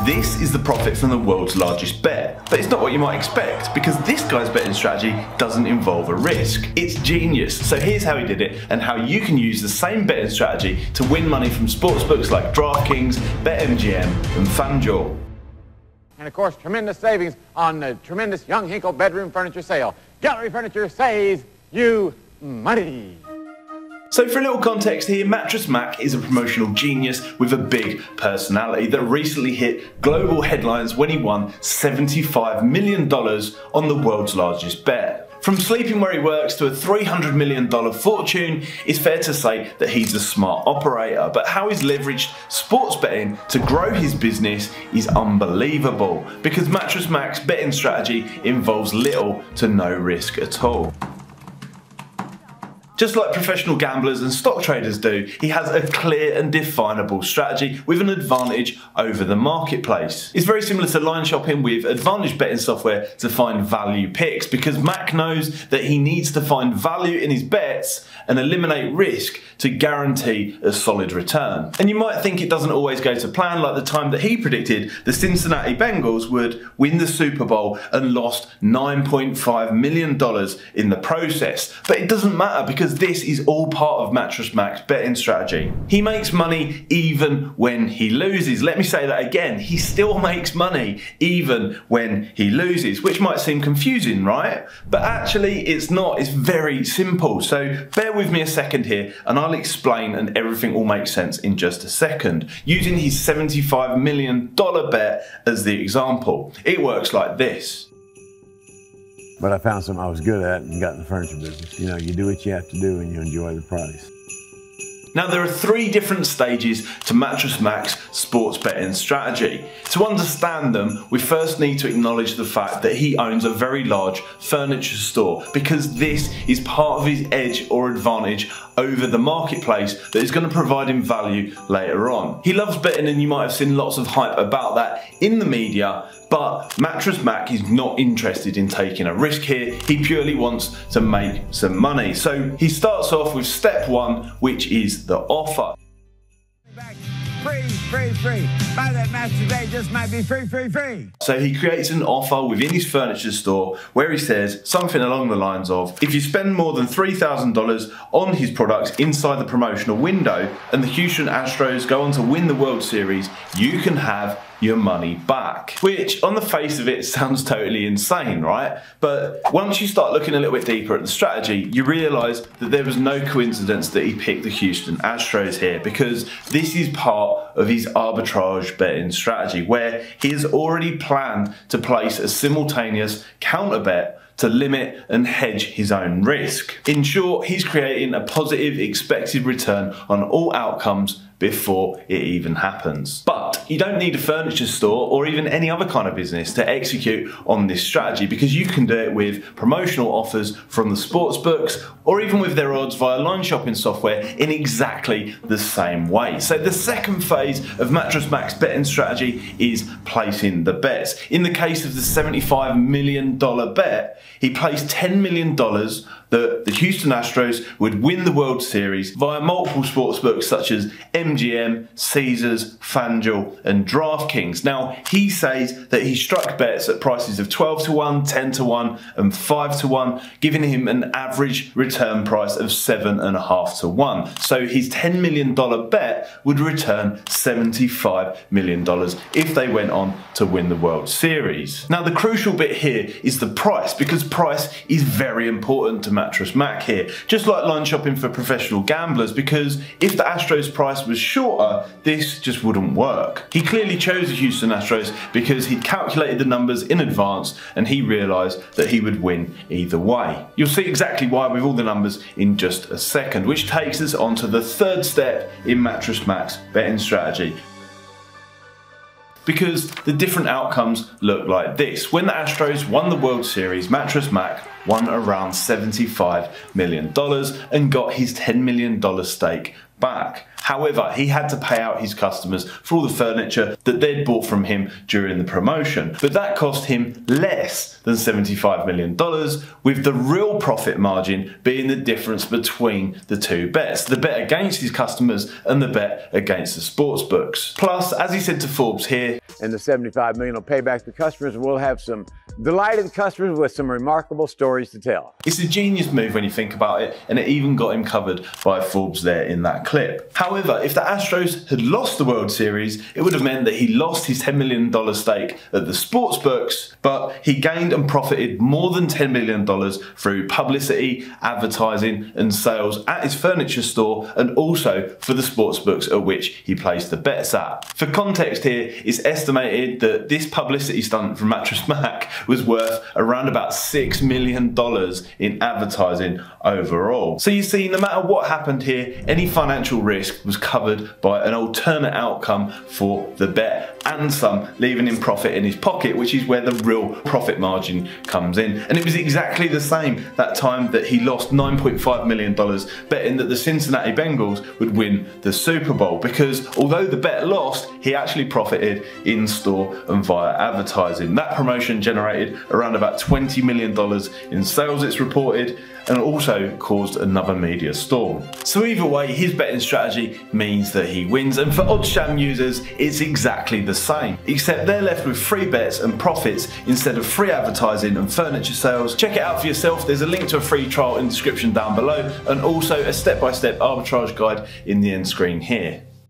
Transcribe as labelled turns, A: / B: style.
A: This is the profit from the world's largest bet. But it's not what you might expect, because this guy's betting strategy doesn't involve a risk. It's genius. So here's how he did it, and how you can use the same betting strategy to win money from sportsbooks like DraftKings, BetMGM and FanDuel.
B: And of course, tremendous savings on the tremendous Young Hinkle bedroom furniture sale. Gallery Furniture saves you money.
A: So for a little context here, Mattress Mack is a promotional genius with a big personality that recently hit global headlines when he won $75 million on the world's largest bet. From sleeping where he works to a $300 million fortune, it's fair to say that he's a smart operator, but how he's leveraged sports betting to grow his business is unbelievable, because Mattress Mack's betting strategy involves little to no risk at all. Just like professional gamblers and stock traders do, he has a clear and definable strategy with an advantage over the marketplace. It's very similar to line shopping with advantage betting software to find value picks, because Mack knows that he needs to find value in his bets and eliminate risk to guarantee a solid return. And you might think it doesn't always go to plan, like the time that he predicted the Cincinnati Bengals would win the Super Bowl and lost $9.5 million in the process. But it doesn't matter, because this is all part of Mattress Mack's betting strategy. He makes money even when he loses. Let me say that again. He still makes money even when he loses, which might seem confusing, right? But actually it's not. It's very simple. So bear with me a second here and I'll explain, and everything will make sense in just a second. Using his $75 million bet as the example, it works like this.
C: But I found something I was good at and got in the furniture business. You know, you do what you have to do and you enjoy the price.
A: Now there are 3 different stages to Mattress Mack's sports betting strategy. To understand them, we first need to acknowledge the fact that he owns a very large furniture store, because this is part of his edge or advantage over the marketplace that is going to provide him value later on. He loves betting, and you might have seen lots of hype about that in the media, but Mattress Mack is not interested in taking a risk here. He purely wants to make some money. So he starts off with step 1, which is the offer.
B: Free, free, free. Buy that match today, just might be free, free, free.
A: So he creates an offer within his furniture store where he says something along the lines of, if you spend more than $3,000 on his products inside the promotional window and the Houston Astros go on to win the World Series, you can have your money back. Which on the face of it sounds totally insane, right? But once you start looking a little bit deeper at the strategy, you realise that there was no coincidence that he picked the Houston Astros here, because this is part of his arbitrage betting strategy, where he has already planned to place a simultaneous counter bet to limit and hedge his own risk. In short, he's creating a positive expected return on all outcomes before it even happens. But you don't need a furniture store or even any other kind of business to execute on this strategy, because you can do it with promotional offers from the sports books, or even with their odds via line shopping software in exactly the same way. So the second phase of Mattress Mack's betting strategy is placing the bets. In the case of the $75 million bet, he placed $10 million that the Houston Astros would win the World Series via multiple sportsbooks such as MGM, Caesars, FanDuel and DraftKings. Now, he says that he struck bets at prices of 12 to 1, 10 to 1 and 5 to 1, giving him an average return price of 7.5 to 1. So his $10 million bet would return $75 million if they went on to win the World Series. Now, the crucial bit here is the price, because price is very important to Mattress Mack here, just like line shopping for professional gamblers, because if the Astros price was shorter, this just wouldn't work. He clearly chose the Houston Astros because he'd calculated the numbers in advance and he realised that he would win either way. You'll see exactly why with all the numbers in just a second, which takes us on to the third step in Mattress Mack's betting strategy, because the different outcomes look like this. When the Astros won the World Series, Mattress Mack won around $75 million and got his $10 million stake back. However, he had to pay out his customers for all the furniture that they'd bought from him during the promotion. But that cost him less than $75 million, with the real profit margin being the difference between the two bets, the bet against his customers and the bet against the sports books. Plus, as he said to Forbes here,
C: and the $75 million will pay back to customers, and we'll have some delighted customers with some remarkable stories to tell.
A: It's a genius move when you think about it, and it even got him covered by Forbes there in that clip. However, if the Astros had lost the World Series, it would have meant that he lost his $10 million stake at the sports books, but he gained and profited more than $10 million through publicity, advertising and sales at his furniture store, and also for the sports books at which he placed the bets at. For context here, it's estimated that this publicity stunt from Mattress Mack was worth around about $6 million in advertising overall. So you see, no matter what happened here, any financial risk was covered by an alternate outcome for the bet, and some leaving him profit in his pocket, which is where the real profit margin comes in. And it was exactly the same that time that he lost $9.5 million betting that the Cincinnati Bengals would win the Super Bowl, because although the bet lost, he actually profited in store and via advertising. That promotion generated around about $20 million in sales, it's reported, and also caused another media storm. So either way, his betting strategy means that he wins, and for OddsJam users, it's exactly the same, except they're left with free bets and profits instead of free advertising and furniture sales. Check it out for yourself. There's a link to a free trial in the description down below, and also a step-by-step arbitrage guide in the end screen here.